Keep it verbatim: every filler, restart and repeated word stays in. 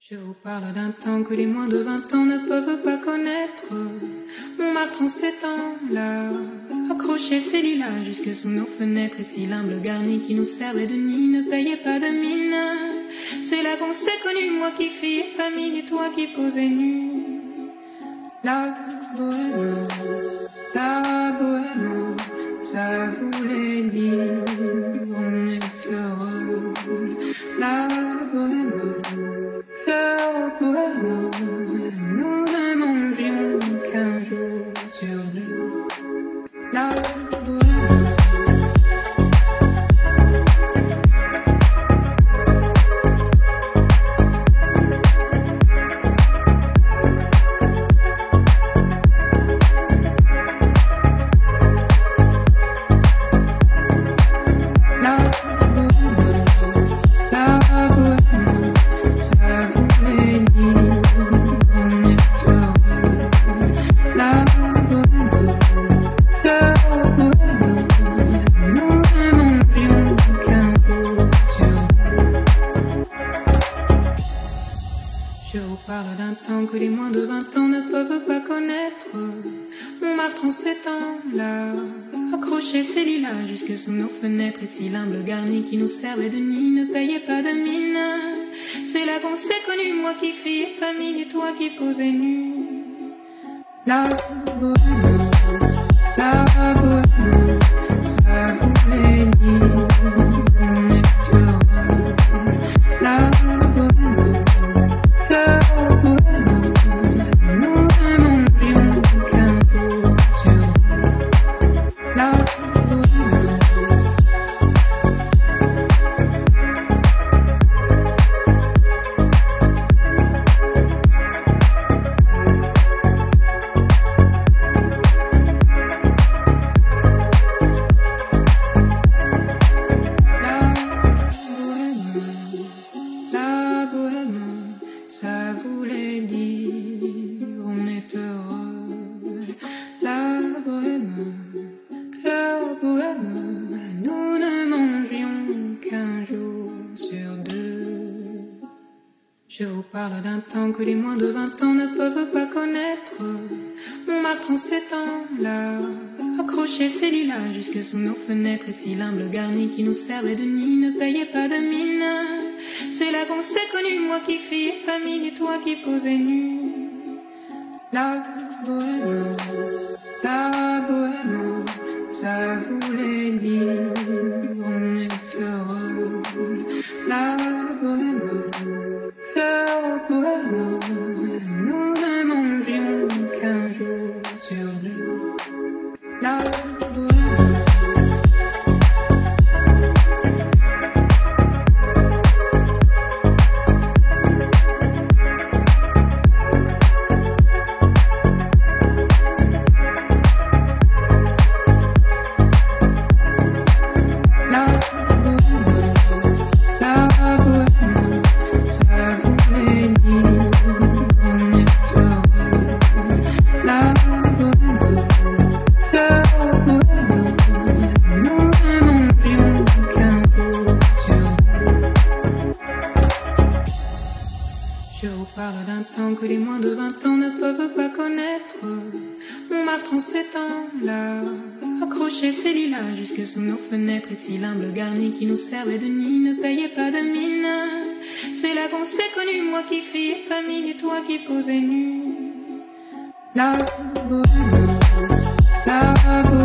Je vous parle d'un temps que les moins de vingt ans ne peuvent pas connaître. Montmartre en ces temps-là accrochait ses lilas jusque sous nos fenêtres, et si l'humble garni qui nous servait de nid ne payait pas de mine. C'est là qu'on s'est connu, moi qui criais famille et toi qui posais nu. La bohème, la bohème, ça voulait dire on est heureux. La bohème, la bohème, nous ne mangions qu'un jour sur deux. La bohème. Je vous parle d'un temps que les moins de vingt ans ne peuvent pas connaître. Montmartre en ces temps-là accrochait ses lilas jusque sous nos fenêtres, et si l'humble garni qui nous servait de nid ne payait pas de mine. C'est là qu'on s'est connu, moi qui criais famille et toi qui posais nu. La bohème, la bohème, ça voulait dire on est heureux. La bohème, la bohème, nous ne mangions qu'un jour sur deux. La bohème. Ça voulait dire on est heureux. La bohème, la bohème, nous ne mangions qu'un jour sur deux. Je vous parle d'un temps que les moins de vingt ans ne peuvent pas connaître. Montmartre en ces temps-là accrochait ses lilas jusque sous nos fenêtres, et si l'humble garni qui nous servait de nid ne payait pas de mine. C'est là qu'on s'est connu, moi qui criais famille et toi qui posais nu. La bohème, la bohème, ça voulait dire on est heureux. La bohème, la bohème, nous ne mangions qu'un jour sur deux. La bohème. Je vous parle d'un temps que les moins de vingt ans ne peuvent pas connaître. Montmartre en ces temps-là accrochait ses lilas jusque sous nos fenêtres, et si l'humble garni qui nous servait de nid ne payait pas de mine. C'est là qu'on s'est connu, moi qui criais famille et toi qui posais nu. La bohème, la bohème.